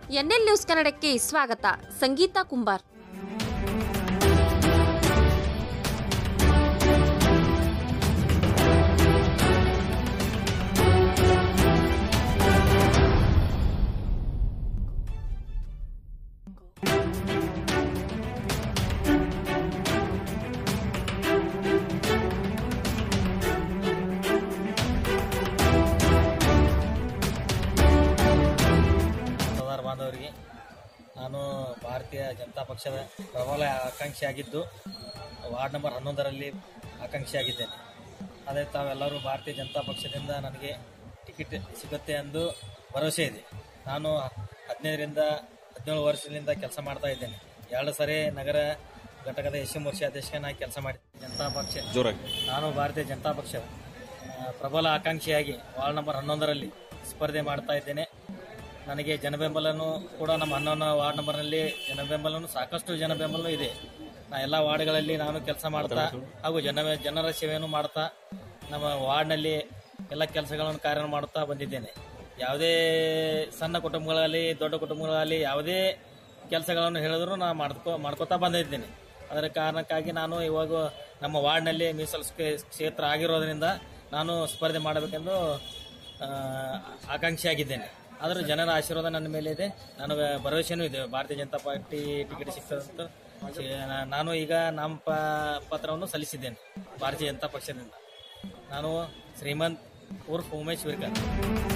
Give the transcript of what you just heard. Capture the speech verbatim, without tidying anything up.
NL news ಕನ್ನಡಕ್ಕೆ ಸ್ವಾಗತ. ಸಂಗೀತಾ ಕುಂಬಾರ್. ಬಾಂಧವರಿಗೆ ನಾನು ಭಾರತೀಯ ಜನತಾ ಪಕ್ಷದ ಪ್ರಬಲ ಆಕಾಂಕ್ಷಿಯಾಗಿದ್ದು ವಾರ್ಡ್ ನಂಬರ್ ಹನ್ನೊಂದರಲ್ಲಿ ಆಕಾಂಕ್ಷಿಯಾಗಿದ್ದೇನೆ. ಅದೇ ತಾವೆಲ್ಲರೂ ಭಾರತೀಯ ಜನತಾ ಪಕ್ಷದಿಂದ ನನಗೆ ಟಿಕೆಟ್ ಸಿಗುತ್ತೆ ಎಂದು ಭರವಸೆ ಇದೆ. ನಾನು ಹದಿನೈದರಿಂದ ಹದಿನೇಳು ವರ್ಷದಿಂದ ಕೆಲಸ ಮಾಡ್ತಾ ಇದ್ದೇನೆ. ಎರಡು ಸರಿ ನಗರ ಘಟಕದ ಎಸ್ ಎಂ ವರ್ಷ ಅಧ್ಯಕ್ಷನಾಗಿ ಕೆಲಸ ಮಾಡಿದ್ದೇನೆ. ಜನತಾ ಪಕ್ಷ ಜೋರಾಗಿ ನಾನು ಭಾರತೀಯ ಜನತಾ ಪಕ್ಷ ಪ್ರಬಲ ಆಕಾಂಕ್ಷಿಯಾಗಿ ವಾರ್ಡ್ ನಂಬರ್ ಹನ್ನೊಂದರಲ್ಲಿ ಸ್ಪರ್ಧೆ ಮಾಡ್ತಾ ಇದ್ದೇನೆ. ನನಗೆ ಜನಬೆಂಬಲನೂ ಕೂಡ ನಮ್ಮ ಹನ್ನೊಂದು ವಾರ್ಡ್ ನಂಬರ್ನಲ್ಲಿ ಜನಬೆಂಬಲನೂ ಸಾಕಷ್ಟು ಜನಬೆಂಬಲನೂ ಇದೆ. ನಾ ಎಲ್ಲ ವಾರ್ಡ್ಗಳಲ್ಲಿ ನಾನು ಕೆಲಸ ಮಾಡ್ತಾ ಹಾಗೂ ಜನ ಜನರ ಸೇವೆಯನ್ನು ಮಾಡ್ತಾ ನಮ್ಮ ವಾರ್ಡ್ನಲ್ಲಿ ಎಲ್ಲ ಕೆಲಸಗಳನ್ನು ಕಾರ್ಯ ಮಾಡುತ್ತಾ ಬಂದಿದ್ದೇನೆ. ಯಾವುದೇ ಸಣ್ಣ ಕುಟುಂಬಗಳಲ್ಲಿ ದೊಡ್ಡ ಕುಟುಂಬಗಳಲ್ಲಿ ಯಾವುದೇ ಕೆಲಸಗಳನ್ನು ಹೇಳಿದ್ರು ನಾನು ಮಾಡ್ಕೊ ಮಾಡ್ಕೋತಾ ಬಂದಿದ್ದೇನೆ. ಅದರ ಕಾರಣಕ್ಕಾಗಿ ನಾನು ಇವಾಗ ನಮ್ಮ ವಾರ್ಡ್ನಲ್ಲಿ ಮೀಸಲು ಕ್ಷೇತ್ರ ಆಗಿರೋದ್ರಿಂದ ನಾನು ಸ್ಪರ್ಧೆ ಮಾಡಬೇಕೆಂದು ಆಕಾಂಕ್ಷಿಯಾಗಿದ್ದೇನೆ. ಆದರೂ ಜನರ ಆಶೀರ್ವಾದ ನನ್ನ ಮೇಲೆ ಇದೆ. ನನಗೆ ಭರವಸೆನೂ ಇದೆ ಭಾರತೀಯ ಜನತಾ ಪಾರ್ಟಿ ಟಿಕೆಟ್ ಸಿಗ್ತದಂತ. ನಾನು ಈಗ ನಾಮ ಪತ್ರವನ್ನು ಸಲ್ಲಿಸಿದ್ದೇನೆ ಭಾರತೀಯ ಜನತಾ ಪಕ್ಷದಿಂದ. ನಾನು ಶ್ರೀಮಂತ್ ಉರ್ಫ್ ಉಮೇಶ್ ವಿರ್ಕರ್.